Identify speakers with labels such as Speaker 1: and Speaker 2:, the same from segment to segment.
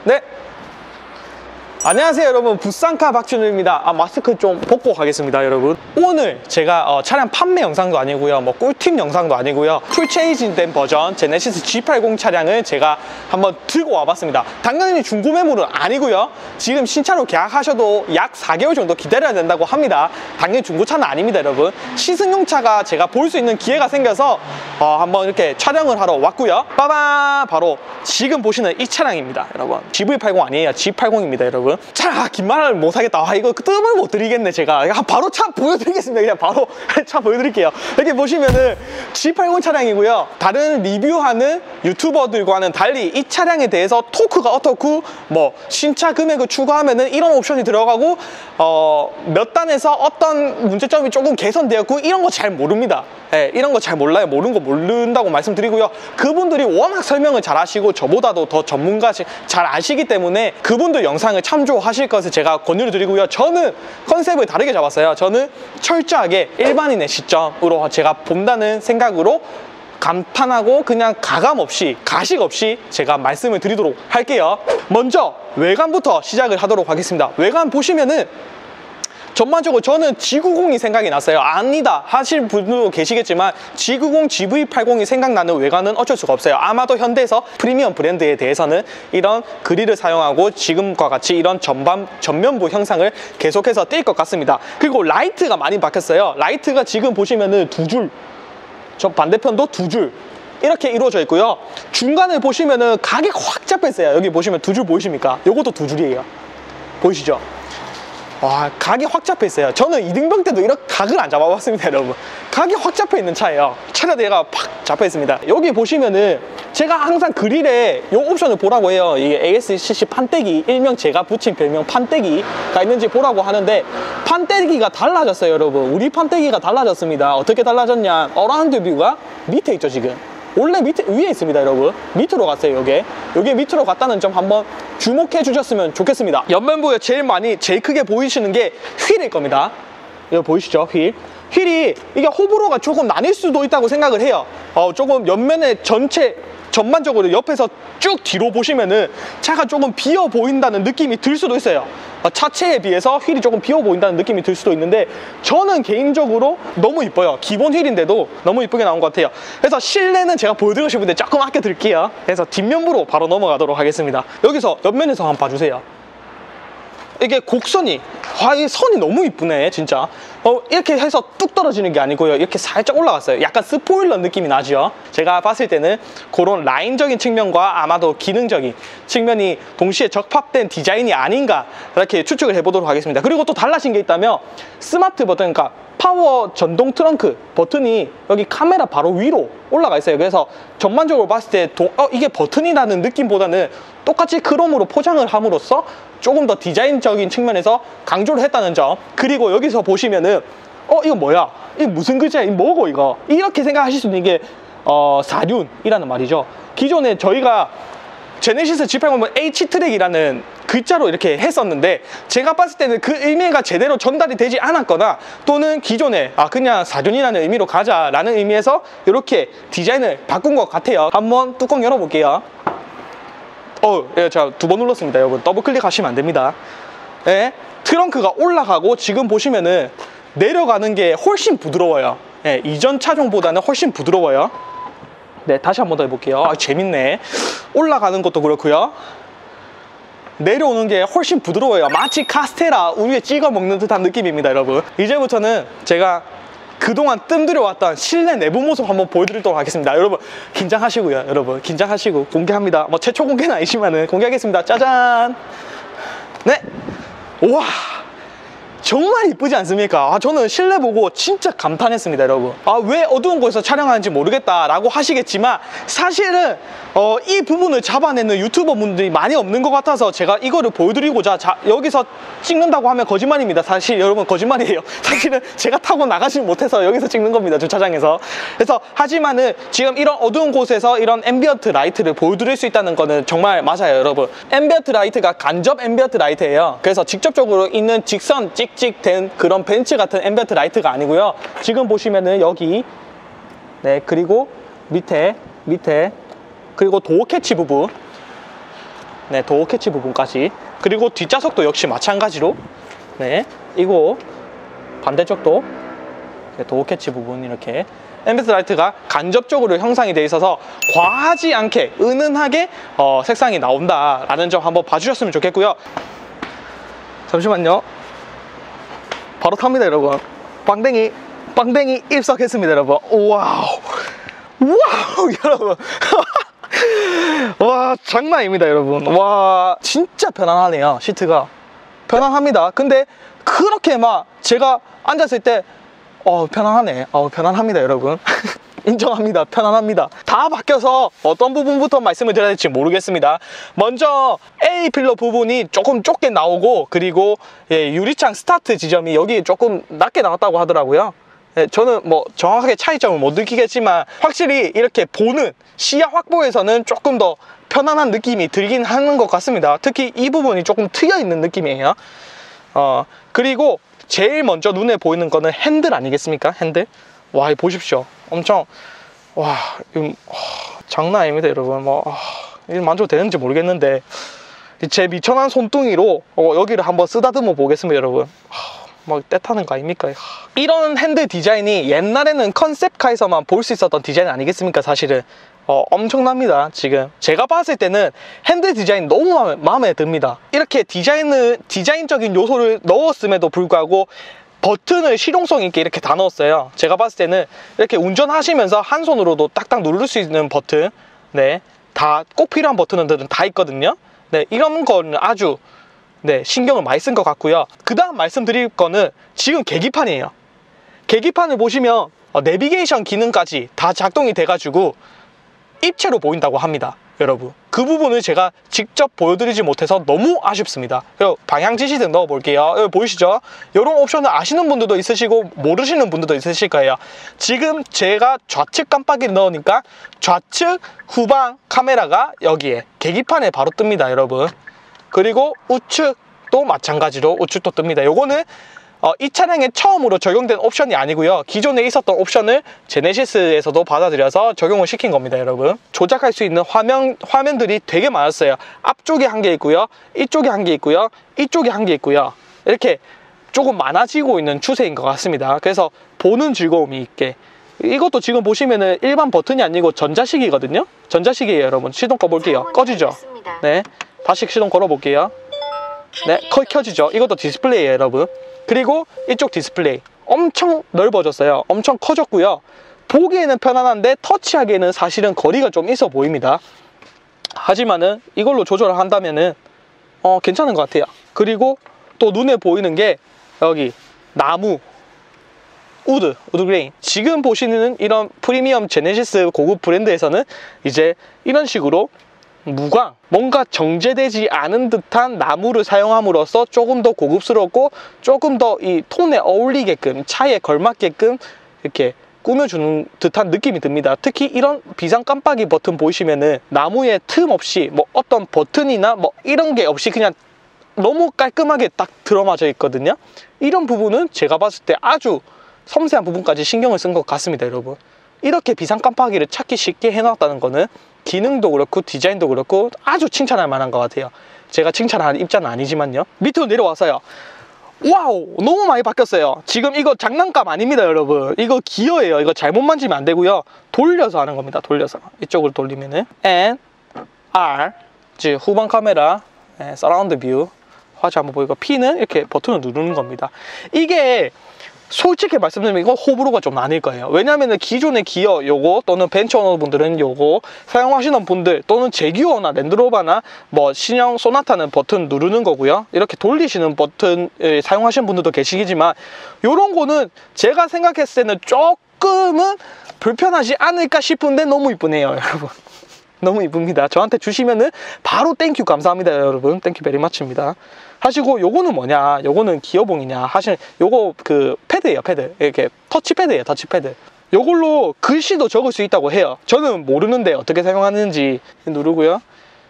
Speaker 1: 네. 안녕하세요 여러분, 부산카 박준우입니다. 마스크 좀 벗고 가겠습니다 여러분. 오늘 제가 차량 판매 영상도 아니고요, 뭐 꿀팁 영상도 아니고요, 풀체인지된 버전 제네시스 G80 차량을 제가 한번 들고 와봤습니다. 당연히 중고 매물은 아니고요, 지금 신차로 계약하셔도 약 4개월 정도 기다려야 된다고 합니다. 당연히 중고차는 아닙니다 여러분. 시승용 차가 제가 볼 수 있는 기회가 생겨서 한번 이렇게 촬영을 하러 왔고요. 빠밤! 바로 지금 보시는 이 차량입니다 여러분. GV80 아니에요, G80입니다 여러분. 차, 긴 말을 못하겠다. 이거 뜸을 못 드리겠네 제가. 바로 차 보여드리겠습니다. 그냥 바로 차 보여드릴게요. 이렇게 보시면은 G80 차량이고요. 다른 리뷰하는 유튜버들과는 달리 이 차량에 대해서 토크가 어떻고, 뭐 신차 금액을 추가하면은 이런 옵션이 들어가고, 몇 단에서 어떤 문제점이 조금 개선되었고, 이런 거 잘 모릅니다. 네, 이런 거 잘 몰라요. 모르는 거 모른다고 말씀드리고요. 그분들이 워낙 설명을 잘 하시고 저보다도 더 전문가 잘 아시기 때문에 그분들 영상을 참조하실 것을 제가 권유를 드리고요. 저는 컨셉을 다르게 잡았어요. 저는 철저하게 일반인의 시점으로 제가 본다는 생각으로 감탄하고 그냥 가감 없이, 가식 없이 제가 말씀을 드리도록 할게요. 먼저 외관부터 시작을 하도록 하겠습니다. 외관 보시면은 전반적으로 저는 G90이 생각이 났어요. 아니다 하실 분도 계시겠지만 G90, GV80이 생각나는 외관은 어쩔 수가 없어요. 아마도 현대에서 프리미엄 브랜드에 대해서는 이런 그릴을 사용하고 지금과 같이 이런 전면부 형상을 계속해서 띌 것 같습니다. 그리고 라이트가 많이 바뀌었어요. 라이트가 지금 보시면은 두 줄, 저 반대편도 두 줄 이렇게 이루어져 있고요. 중간에 보시면은 각이 확 잡혀 있어요. 여기 보시면 두 줄 보이십니까? 요것도 두 줄이에요. 보이시죠? 와, 각이 확 잡혀 있어요. 저는 이등병 때도 이렇게 각을 안 잡아봤습니다 여러분. 각이 확 잡혀 있는 차예요. 차량대가 팍 잡혀 있습니다. 여기 보시면은 제가 항상 그릴에 이 옵션을 보라고 해요. 이게 ASCC 판때기, 일명 제가 붙인 별명 판때기가 있는지 보라고 하는데, 판때기가 달라졌어요 여러분. 우리 판때기가 달라졌습니다. 어떻게 달라졌냐, 어라운드 뷰가 밑에 있죠. 지금 원래 위에 있습니다 여러분. 밑으로 갔어요. 여기 밑으로 갔다는 점 한번 주목해 주셨으면 좋겠습니다. 옆면부에 제일 크게 보이시는 게 휠일 겁니다. 이거 보이시죠? 휠이 이게 호불호가 조금 나뉠 수도 있다고 생각을 해요. 조금 옆면에 전반적으로 옆에서 쭉 뒤로 보시면은 차가 조금 비어 보인다는 느낌이 들 수도 있어요. 차체에 비해서 휠이 조금 비어 보인다는 느낌이 들 수도 있는데, 저는 개인적으로 너무 이뻐요. 기본 휠인데도 너무 이쁘게 나온 것 같아요. 그래서 실내는 제가 보여드리고 싶은데 조금 아껴드릴게요. 그래서 뒷면부로 바로 넘어가도록 하겠습니다. 여기서 옆면에서 한번 봐주세요. 이게 곡선이, 이 선이 너무 이쁘네 진짜. 이렇게 해서 뚝 떨어지는 게 아니고요, 이렇게 살짝 올라갔어요. 약간 스포일러 느낌이 나죠. 제가 봤을 때는 그런 라인적인 측면과 아마도 기능적인 측면이 동시에 적합된 디자인이 아닌가, 이렇게 추측을 해보도록 하겠습니다. 그리고 또 달라진 게 있다면 스마트 버튼, 그러니까 파워 전동 트렁크 버튼이 여기 카메라 바로 위로 올라가 있어요. 그래서 전반적으로 봤을 때 이게 버튼이라는 느낌보다는 똑같이 크롬으로 포장을 함으로써 조금 더 디자인적인 측면에서 강조를 했다는 점. 그리고 여기서 보시면은 이거 뭐야? 이거 무슨 글자야? 이거 뭐고 이거? 이렇게 생각하실 수 있는 게 사륜이라는 말이죠. 기존에 저희가 제네시스 G80은 H트랙이라는 글자로 이렇게 했었는데, 제가 봤을 때는 그 의미가 제대로 전달이 되지 않았거나, 또는 기존에 그냥 사륜이라는 의미로 가자라는 의미에서 이렇게 디자인을 바꾼 것 같아요. 한번 뚜껑 열어볼게요. 예, 제가 2번 눌렀습니다 여러분. 더블 클릭하시면 안 됩니다. 예, 트렁크가 올라가고 지금 보시면은 내려가는 게 훨씬 부드러워요. 예, 이전 차종보다는 훨씬 부드러워요. 네, 다시 한 번 더 해볼게요. 재밌네. 올라가는 것도 그렇고요, 내려오는 게 훨씬 부드러워요. 마치 카스테라 우유에 찍어 먹는 듯한 느낌입니다 여러분. 이제부터는 제가 그동안 뜸들여왔던 실내 내부 모습 한번 보여드리도록 하겠습니다. 여러분 긴장하시고요. 여러분 긴장하시고 공개합니다. 뭐 최초 공개는 아니지만은 공개하겠습니다. 짜잔. 네. 우와, 정말 이쁘지 않습니까? 저는 실내 보고 진짜 감탄했습니다 여러분. 왜 어두운 곳에서 촬영하는지 모르겠다 라고 하시겠지만, 사실은 이 부분을 잡아내는 유튜버 분들이 많이 없는 것 같아서 제가 이거를 보여드리고자 여기서 찍는다고 하면 거짓말입니다. 사실 여러분 거짓말이에요. 사실은 제가 타고 나가지 못해서 여기서 찍는 겁니다, 주차장에서. 그래서 하지만은 지금 이런 어두운 곳에서 이런 앰비언트 라이트를 보여드릴 수 있다는 거는 정말 맞아요 여러분. 앰비언트 라이트가 간접 앰비언트 라이트예요. 그래서 직접적으로 있는 직선 찍찍된 그런 벤츠 같은 앰비언트 라이트가 아니고요. 지금 보시면은 여기, 네, 그리고 밑에 그리고 도어 캐치 부분, 네, 도어 캐치 부분까지. 그리고 뒷좌석도 역시 마찬가지로 네, 이거 반대쪽도 네, 도어 캐치 부분 이렇게 앰비언트 라이트가 간접적으로 형상이 되어 있어서 과하지 않게 은은하게 색상이 나온다라는 점 한번 봐주셨으면 좋겠고요. 잠시만요. 바로 탑니다 여러분. 빵댕이 입석했습니다 여러분. 와우 여러분. 와, 장난 아닙니다 여러분. 와, 진짜 편안하네요. 시트가 편안합니다. 근데 그렇게 막 제가 앉았을 때 편안하네. 편안합니다 여러분. 인정합니다. 편안합니다. 다 바뀌어서 어떤 부분부터 말씀을 드려야 될지 모르겠습니다. 먼저 A필러 부분이 조금 좁게 나오고, 그리고 유리창 스타트 지점이 여기 조금 낮게 나왔다고 하더라고요. 저는 뭐 정확하게 차이점을 못 느끼겠지만 확실히 이렇게 보는 시야 확보에서는 조금 더 편안한 느낌이 들긴 하는 것 같습니다. 특히 이 부분이 조금 트여 있는 느낌이에요. 그리고 제일 먼저 눈에 보이는 거는 핸들 아니겠습니까? 핸들. 와, 보십시오. 엄청 이거 장난 아닙니다 여러분. 이거 만져도 되는지 모르겠는데 제 미천한 손등이로 여기를 한번 쓰다듬어 보겠습니다 여러분. 막 떼타는 거 아닙니까? 이런 핸들 디자인이 옛날에는 컨셉카에서만 볼 수 있었던 디자인 아니겠습니까? 사실은 엄청납니다. 지금 제가 봤을 때는 핸들 디자인 너무 마음에 듭니다. 이렇게 디자인적인 요소를 넣었음에도 불구하고 버튼을 실용성 있게 이렇게 다 넣었어요. 제가 봤을 때는 이렇게 운전하시면서 한 손으로도 딱딱 누를 수 있는 버튼, 네, 다 꼭 필요한 버튼들은 다 있거든요. 네, 이런 거는 아주 신경을 많이 쓴 것 같고요. 그 다음 말씀드릴 거는 지금 계기판이에요. 계기판을 보시면 내비게이션 기능까지 다 작동이 돼가지고 입체로 보인다고 합니다 여러분. 그 부분을 제가 직접 보여드리지 못해서 너무 아쉽습니다. 그리고 방향 지시등 넣어 볼게요. 여기 보이시죠? 이런 옵션을 아시는 분들도 있으시고 모르시는 분들도 있으실 거예요. 지금 제가 좌측 깜빡이를 넣으니까 좌측 후방 카메라가 여기에 계기판에 바로 뜹니다 여러분. 그리고 우측도 마찬가지로 우측도 뜹니다. 요거는 이 차량에 처음으로 적용된 옵션이 아니고요. 기존에 있었던 옵션을 제네시스에서도 받아들여서 적용을 시킨 겁니다 여러분. 조작할 수 있는 화면들이 되게 많았어요. 앞쪽에 한 개 있고요, 이쪽에 한 개 있고요, 이쪽에 한 개 있고요. 이렇게 조금 많아지고 있는 추세인 것 같습니다. 그래서 보는 즐거움이 있게. 이것도 지금 보시면은 일반 버튼이 아니고 전자식이거든요. 전자식이에요 여러분. 시동 꺼볼게요. 꺼지죠? 네, 다시 시동 걸어볼게요. 네, 켜지죠? 이것도 디스플레이예요 여러분. 그리고 이쪽 디스플레이 엄청 넓어졌어요. 엄청 커졌고요. 보기에는 편안한데 터치하기에는 사실은 거리가 좀 있어 보입니다. 하지만은 이걸로 조절을 한다면은 괜찮은 것 같아요. 그리고 또 눈에 보이는 게 여기 나무, 우드 그레인. 지금 보시는 이런 프리미엄 제네시스 고급 브랜드에서는 이제 이런 식으로 무광, 뭔가 정제되지 않은 듯한 나무를 사용함으로써 조금 더 고급스럽고 조금 더 이 톤에 어울리게끔, 차에 걸맞게끔 이렇게 꾸며주는 듯한 느낌이 듭니다. 특히 이런 비상 깜빡이 버튼 보시면은 나무에 틈 없이 뭐 어떤 버튼이나 뭐 이런 게 없이 그냥 너무 깔끔하게 딱 들어맞아 있거든요. 이런 부분은 제가 봤을 때 아주 섬세한 부분까지 신경을 쓴 것 같습니다 여러분. 이렇게 비상 깜빡이를 찾기 쉽게 해놨다는 거는 기능도 그렇고 디자인도 그렇고 아주 칭찬할 만한 것 같아요. 제가 칭찬할 입장은 아니지만요. 밑으로 내려와서요. 와우, 너무 많이 바뀌었어요. 지금 이거 장난감 아닙니다 여러분. 이거 기어예요. 이거 잘못 만지면 안 되고요. 돌려서 하는 겁니다. 돌려서 이쪽으로 돌리면은 N, R, 즉 후방 카메라, 서라운드 뷰, 화질 한번 보이고, P는 이렇게 버튼을 누르는 겁니다. 이게 솔직히 말씀드리면 이거 호불호가 좀 나뉠 거예요. 왜냐하면 기존의 기어 요거 또는 벤츠 오너분들은 요거 사용하시는 분들, 또는 제기어나 랜드로버나 뭐 신형 소나타는 버튼 누르는 거고요. 이렇게 돌리시는 버튼 사용하시는 분들도 계시지만 요런 거는 제가 생각했을 때는 조금은 불편하지 않을까 싶은데 너무 이쁘네요 여러분. 너무 이쁩니다. 저한테 주시면은 바로 땡큐 감사합니다 여러분. 땡큐 베리 마치입니다. 하시고, 요거는 뭐냐, 요거는 기어봉이냐 하시는, 요거 그 패드예요. 패드. 이렇게 터치패드예요. 터치패드. 요걸로 글씨도 적을 수 있다고 해요. 저는 모르는데 어떻게 사용하는지. 누르고요.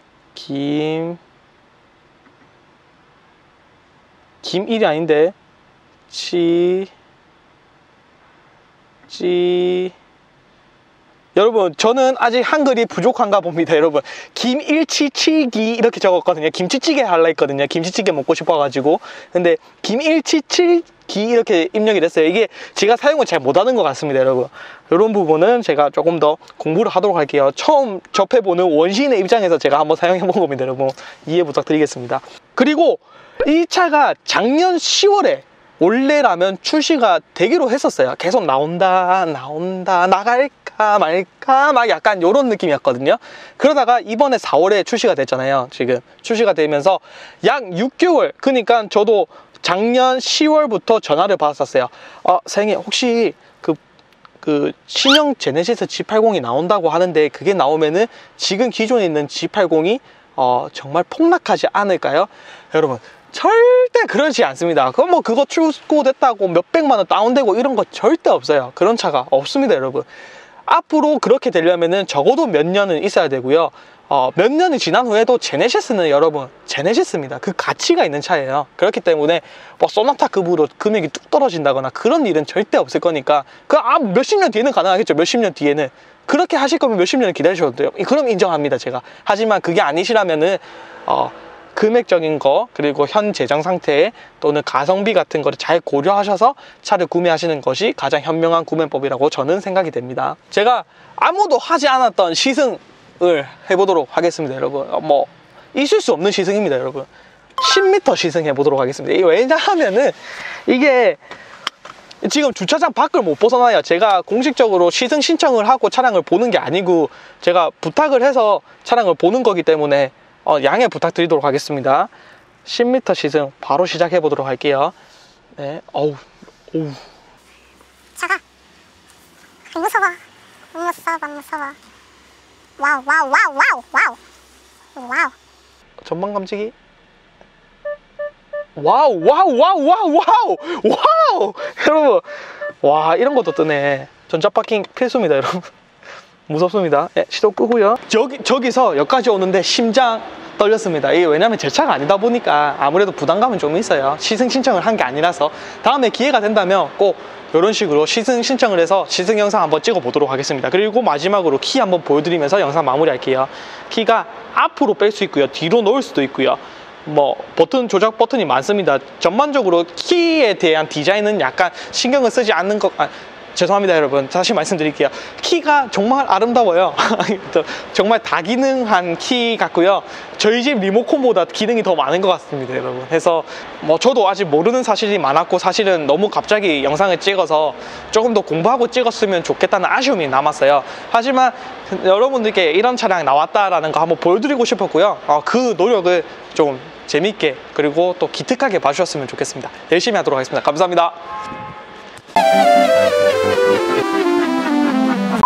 Speaker 1: 김일이 아닌데 여러분 저는 아직 한글이 부족한가 봅니다. 여러분 김일치치기 이렇게 적었거든요. 김치찌개 할라 했거든요. 김치찌개 먹고 싶어가지고. 근데 김일치치기 이렇게 입력이 됐어요. 이게 제가 사용을 잘 못하는 것 같습니다. 여러분 이런 부분은 제가 조금 더 공부를 하도록 할게요. 처음 접해보는 원시인의 입장에서 제가 한번 사용해본 겁니다. 여러분 이해 부탁드리겠습니다. 그리고 이 차가 작년 10월에 원래라면 출시가 되기로 했었어요. 계속 나온다 나갈까 말까 막 약간 이런 느낌이었거든요. 그러다가 이번에 4월에 출시가 됐잖아요. 지금 출시가 되면서 약 6개월, 그러니까 저도 작년 10월부터 전화를 받았었어요. 사장님 혹시 그 신형 제네시스 G80이 나온다고 하는데 그게 나오면은 지금 기존에 있는 G80이 정말 폭락하지 않을까요? 여러분 절대 그렇지 않습니다. 그거 출고됐다고 몇백만 원 다운되고 이런 거 절대 없어요. 그런 차가 없습니다. 여러분 앞으로 그렇게 되려면은 적어도 몇 년은 있어야 되고요. 몇 년이 지난 후에도 제네시스는 여러분 제네시스입니다. 그 가치가 있는 차예요. 그렇기 때문에 뭐 소나타급으로 금액이 뚝 떨어진다거나 그런 일은 절대 없을 거니까 몇십 년 뒤에는 가능하겠죠. 몇십 년 뒤에는 그렇게 하실 거면 몇십 년을 기다리셔도 돼요. 그럼 인정합니다. 제가. 하지만 그게 아니시라면은 금액적인 거 그리고 현 재정 상태 또는 가성비 같은 거를 잘 고려하셔서 차를 구매하시는 것이 가장 현명한 구매법이라고 저는 생각이 됩니다. 제가 아무도 하지 않았던 시승을 해보도록 하겠습니다. 여러분 뭐 있을 수 없는 시승입니다. 여러분 10m 시승해 보도록 하겠습니다. 왜냐하면은 이게 지금 주차장 밖을 못 벗어나요. 제가 공식적으로 시승 신청을 하고 차량을 보는 게 아니고 제가 부탁을 해서 차량을 보는 거기 때문에 양해 부탁드리도록 하겠습니다. 10m 시승 바로 시작해 보도록 할게요. 네, 어우.
Speaker 2: 차가 무서워. 와우.
Speaker 1: 전방 감지기. 와우. 여러분, 와 이런 것도 뜨네. 전자 파킹 필수입니다, 여러분. 무섭습니다. 네, 시동 끄고요. 저기서 여기까지 오는데 심장 떨렸습니다. 이게 왜냐면 제 차가 아니다 보니까 아무래도 부담감은 좀 있어요. 시승 신청을 한 게 아니라서 다음에 기회가 된다면 꼭 이런 식으로 시승 신청을 해서 시승 영상 한번 찍어 보도록 하겠습니다. 그리고 마지막으로 키 한번 보여드리면서 영상 마무리할게요. 키가 앞으로 뺄 수 있고요, 뒤로 놓을 수도 있고요. 뭐 조작 버튼이 많습니다. 전반적으로 키에 대한 디자인은 약간 신경을 쓰지 않는 것 죄송합니다 여러분. 다시 말씀드릴게요. 키가 정말 아름다워요. 정말 다기능한 키 같고요. 저희 집 리모컨보다 기능이 더 많은 것 같습니다 여러분. 해서 뭐 저도 아직 모르는 사실이 많았고 사실은 너무 갑자기 영상을 찍어서 조금 더 공부하고 찍었으면 좋겠다는 아쉬움이 남았어요. 하지만 여러분들께 이런 차량 나왔다라는 거 한번 보여드리고 싶었고요. 그 노력을 좀 재밌게 그리고 또 기특하게 봐주셨으면 좋겠습니다. 열심히 하도록 하겠습니다. 감사합니다.